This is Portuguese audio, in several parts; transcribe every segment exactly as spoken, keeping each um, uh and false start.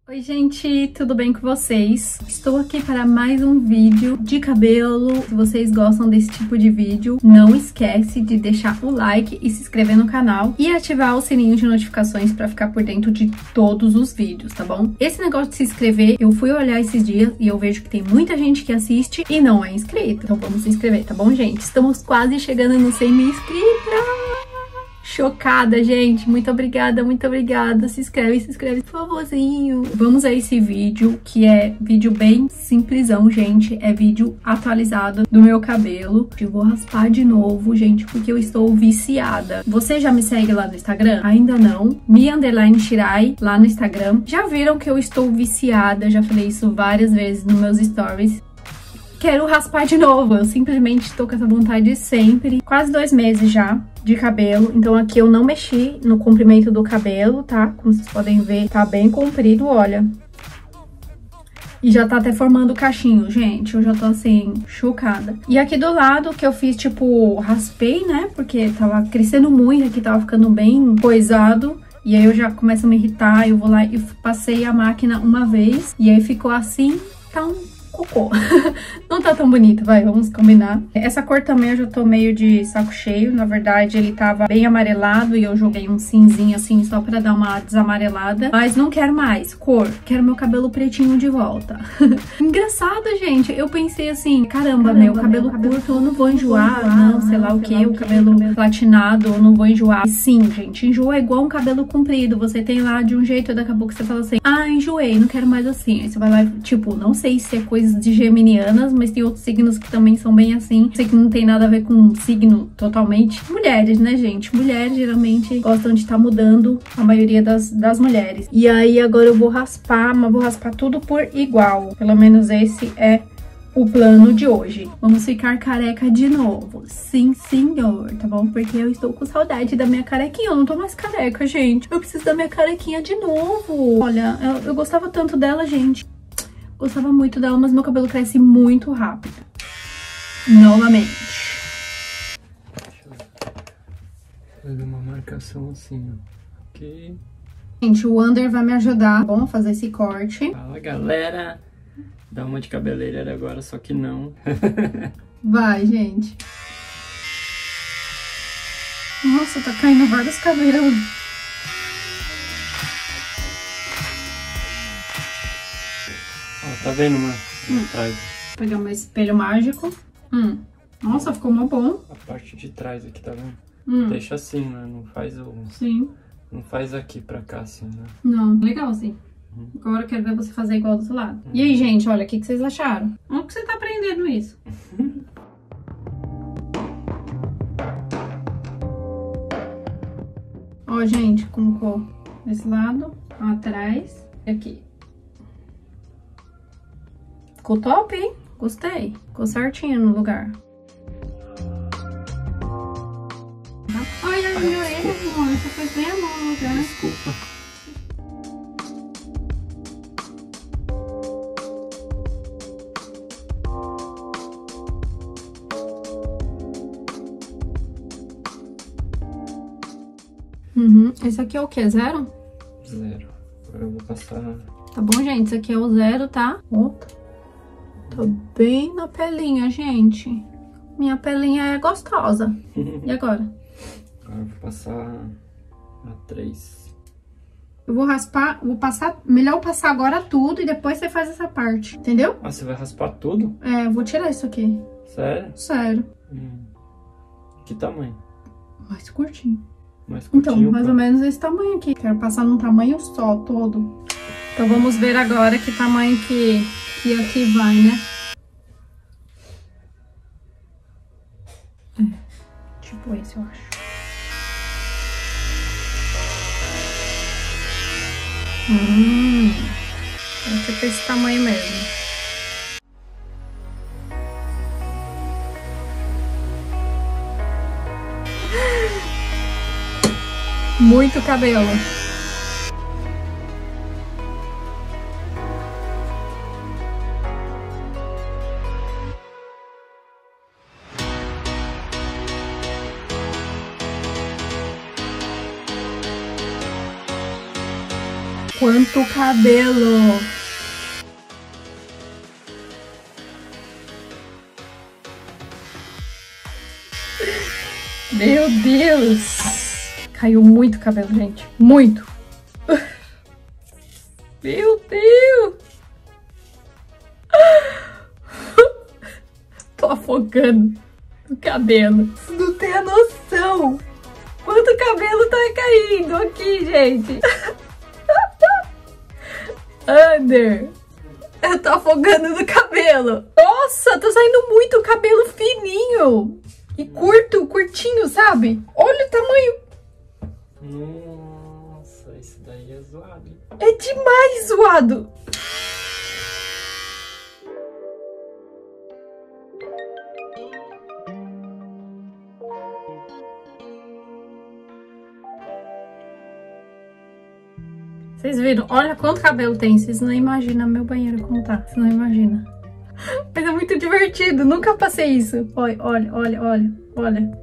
Oi gente, tudo bem com vocês? Estou aqui para mais um vídeo de cabelo. Se vocês gostam desse tipo de vídeo, não esquece de deixar o like e se inscrever no canal e ativar o sininho de notificações para ficar por dentro de todos os vídeos, tá bom? Esse negócio de se inscrever, eu fui olhar esses dias e eu vejo que tem muita gente que assiste e não é inscrita. Então vamos se inscrever, tá bom, gente? Estamos quase chegando nos cem mil inscritos! Chocada, gente. Muito obrigada, muito obrigada. Se inscreve, se inscreve, por favorzinho. Vamos a esse vídeo, que é vídeo bem simplesão, gente. É vídeo atualizado do meu cabelo. Eu vou raspar de novo, gente, porque eu estou viciada. Você já me segue lá no Instagram? Ainda não. Mi underline Shirai, lá no Instagram. Já viram que eu estou viciada? Já falei isso várias vezes nos meus stories. Quero raspar de novo, eu simplesmente tô com essa vontade sempre. Quase dois meses já de cabelo, então aqui eu não mexi no comprimento do cabelo, tá? Como vocês podem ver, tá bem comprido, olha. E já tá até formando cachinho, gente, eu já tô assim, chocada. E aqui do lado que eu fiz, tipo, raspei, né? Porque tava crescendo muito, aqui tava ficando bem coisado. E aí eu já começo a me irritar, eu vou lá e passei a máquina uma vez. E aí ficou assim, tá um cocô. Não tá tão bonito, vai, vamos combinar. Essa cor também eu já tô meio de saco cheio. Na verdade, ele tava bem amarelado e eu joguei um cinzinho assim só pra dar uma desamarelada. Mas não quero mais cor, quero meu cabelo pretinho de volta. Engraçado, gente. Eu pensei assim, caramba, caramba meu cabelo meu curto, cabelo... eu não vou enjoar, não, não sei lá o que, o cabelo, cabelo platinado, eu não vou enjoar. E sim, gente, enjoa é igual um cabelo comprido. Você tem lá de um jeito e daqui a pouco você fala assim, ah, enjoei, não quero mais assim. Aí você vai lá e, tipo, não sei se é coisa de geminianas, mas tem outros signos que também são bem assim. Sei que não tem nada a ver com signo totalmente. Mulheres, né, gente? Mulheres geralmente gostam de estar tá mudando, a maioria das, das mulheres. E aí agora eu vou raspar, mas vou raspar tudo por igual. Pelo menos esse é o plano de hoje. Vamos ficar careca de novo. Sim, senhor, tá bom? Porque eu estou com saudade da minha carequinha. Eu não tô mais careca, gente. Eu preciso da minha carequinha de novo. Olha, eu, eu gostava tanto dela, gente. Gostava muito dela, mas meu cabelo cresce muito rápido. Novamente. Fazer uma marcação assim, ó. Aqui. Gente, o Under vai me ajudar, tá bom? A fazer esse corte. Fala, galera. Dá uma de cabeleireira agora, só que não. Vai, gente. Nossa, tá caindo vários cabelos. Tá vendo, mano? Hum. Trás. Vou pegar meu espelho mágico. Hum. Nossa, ficou mó bom. A parte de trás aqui, tá vendo? Hum. Deixa assim, né? Não faz o... Sim. Não faz aqui pra cá, assim, né? Não, legal assim. Hum. Agora eu quero ver você fazer igual do outro lado. Hum. E aí, gente, olha, o que, que vocês acharam? Como que você tá aprendendo isso? Ó, gente, colocou desse lado, atrás e aqui. Ficou top, hein? Gostei. Ficou certinho no lugar. Olha a minha orelha, amor. Você foi bem a mão no lugar. Desculpa. Uhum. Esse aqui é o quê? Zero? Zero. Agora eu vou passar... Tá bom, gente? Esse aqui é o zero, tá? Ó. Tô bem na pelinha, gente. Minha pelinha é gostosa. E agora? Agora eu vou passar a três. Eu vou raspar, vou passar... Melhor eu passar agora tudo e depois você faz essa parte, entendeu? Ah, você vai raspar tudo? É, eu vou tirar isso aqui. Sério? Sério. Hum. Que tamanho? Mais curtinho. Mais curtinho? Então, mais pra... ou menos esse tamanho aqui. Quero passar num tamanho só, todo. Então vamos ver agora que tamanho que... E aqui vai, né? É, tipo esse, eu acho. Hum, é tipo esse tamanho mesmo. Muito cabelo. quanto cabelo! Meu Deus! Caiu muito cabelo, gente. Muito! Meu Deus! Tô afogando no cabelo. Não tem a noção! Quanto cabelo tá caindo aqui, gente! Under! Eu tô afogando no cabelo! Nossa, tá saindo muito cabelo fininho! E curto, curtinho, sabe? Olha o tamanho! Nossa, isso daí é zoado. É demais zoado! Vocês viram? Olha quanto cabelo tem. Vocês não imaginam meu banheiro como tá. Vocês não imaginam. Mas é muito divertido. Nunca passei isso. Olha, olha, olha, olha, olha.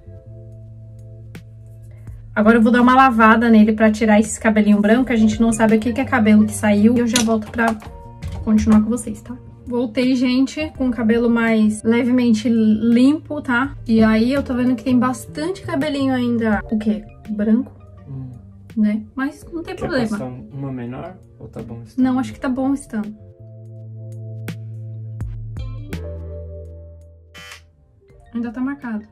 Agora eu vou dar uma lavada nele pra tirar esses cabelinhos brancos. A gente não sabe o que é cabelo que saiu. E eu já volto pra continuar com vocês, tá? Voltei, gente, com o cabelo mais levemente limpo, tá? E aí eu tô vendo que tem bastante cabelinho ainda. O quê? Branco? Hum. Né? Mas não tem Quer problema. passar uma menor ou tá bom estando? Não, acho que tá bom estando. Ainda tá marcado.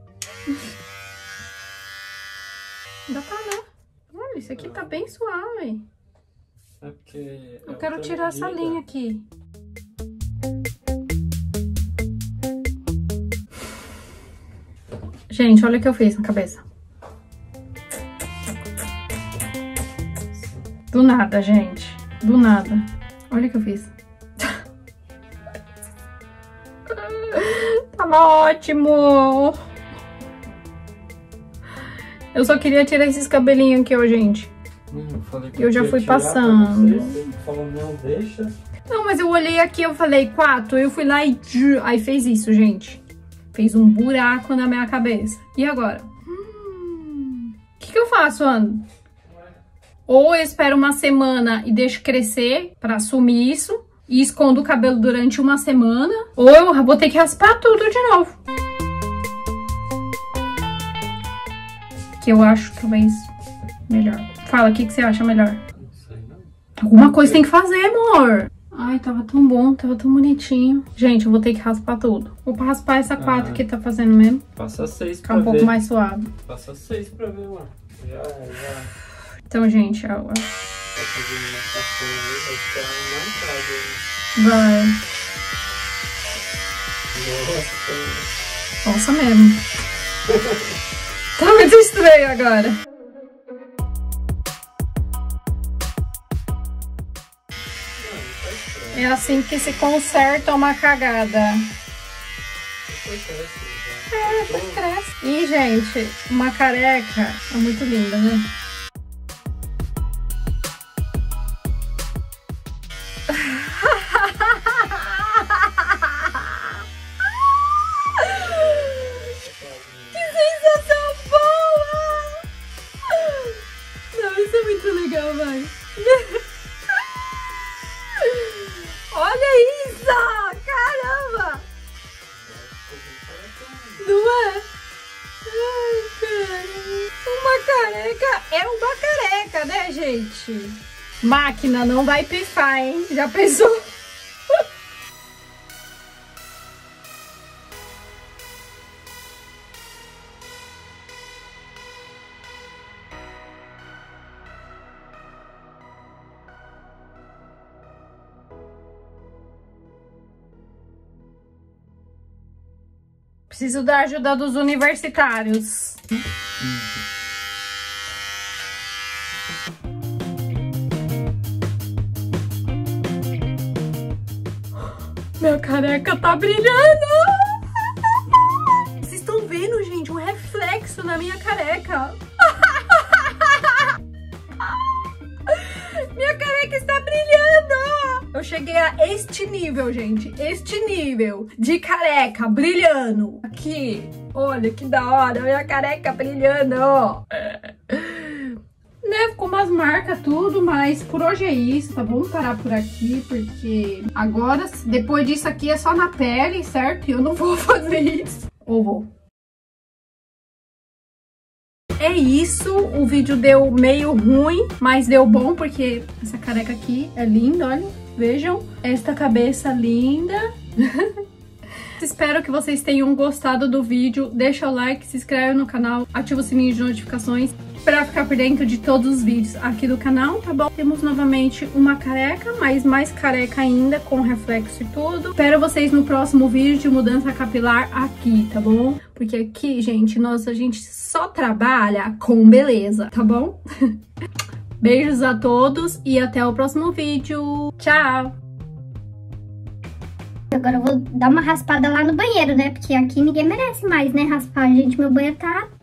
Ainda tá, né? Olha, isso aqui tá bem suave. É porque... Eu quero tirar essa linha aqui. Gente, olha o que eu fiz na cabeça. Do nada, gente. Do nada. Olha o que eu fiz. Tava ótimo. Eu só queria tirar esses cabelinhos aqui, ó, gente. Hum, eu falei que eu já fui passando. Você falou, não, deixa. Não, mas eu olhei aqui, eu falei quatro. Eu fui lá e... Aí fez isso, gente. Fez um buraco na minha cabeça. E agora? Hum... O que que eu faço, Ana? Ou eu espero uma semana e deixo crescer pra assumir isso e escondo o cabelo durante uma semana, ou eu vou ter que raspar tudo de novo. Que eu acho talvez melhor. Fala, o que, que você acha melhor? Não sei, não. Alguma coisa tem que fazer, amor. Ai, tava tão bom, tava tão bonitinho. Gente, eu vou ter que raspar tudo. Vou raspar essa quatro ah, que tá fazendo mesmo. Passa seis pra ver. Ficar um pouco mais suave. Passa seis pra ver, mano. Já, já. Então, gente, ó. Vai fazer uma passão aí, vai ficar Vai. Nossa. Nossa mesmo. Tá muito estranho agora. É assim que se conserta uma cagada. É, depois cresce. E, gente, uma careca é muito linda, né? Que sensação boa! Não, isso é muito legal, vai. Olha isso! Caramba! Não é? Ai, cara. Uma careca é uma careca, né, gente? Máquina não vai pifar, hein? Já pensou? Preciso da ajuda dos universitários. Minha careca tá brilhando! Vocês estão vendo, gente? Um reflexo na minha careca. Minha careca está brilhando! Eu cheguei a este nível, gente. Este nível de careca brilhando. Aqui, olha que da hora. Minha careca brilhando, ó. né, ficou umas marcas, tudo, mas por hoje é isso, tá? Vamos parar por aqui, porque agora, depois disso aqui, é só na pele, certo? E eu não vou fazer isso. Ou vou? É isso, o vídeo deu meio ruim, mas deu bom, porque essa careca aqui é linda, olha, vejam. Esta cabeça linda. Espero que vocês tenham gostado do vídeo. Deixa o like, se inscreve no canal, ativa o sininho de notificações para ficar por dentro de todos os vídeos aqui do canal, tá bom? Temos novamente uma careca, mas mais careca ainda, com reflexo e tudo. Espero vocês no próximo vídeo de mudança capilar aqui, tá bom? Porque aqui, gente, nossa, a gente só trabalha com beleza, tá bom? Beijos a todos e até o próximo vídeo. Tchau! Agora eu vou dar uma raspada lá no banheiro, né? Porque aqui ninguém merece mais, né? Raspar, gente. Meu banheiro tá